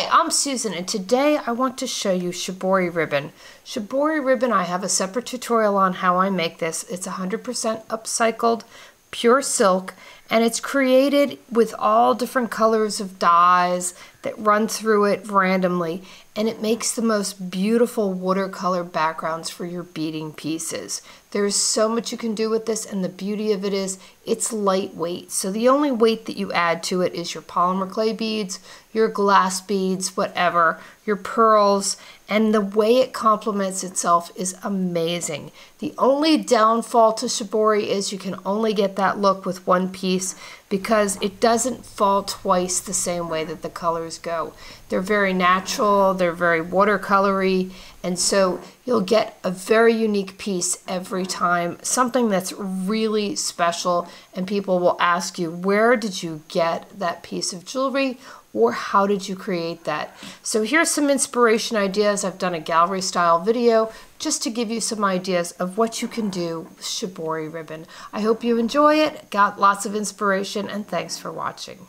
I'm Susan, and today I want to show you Shibori Ribbon. Shibori Ribbon, I have a separate tutorial on how I make this. It's 100% upcycled pure silk, and it's created with all different colors of dyes that run through it randomly, and it makes the most beautiful watercolor backgrounds for your beading pieces. There's so much you can do with this, and the beauty of it is it's lightweight. So the only weight that you add to it is your polymer clay beads, your glass beads, whatever, your pearls, and the way it complements itself is amazing. The only downfall to Shibori is you can only get that look with one piece because it doesn't fall twice the same way that the colors go. They're very natural, they're very watercolory, and so you'll get a very unique piece every time, something that's really special, and people will ask you, where did you get that piece of jewelry? Or how did you create that? So here's some inspiration ideas. I've done a gallery style video just to give you some ideas of what you can do with Shibori Ribbon. I hope you enjoy it, got lots of inspiration, and thanks for watching.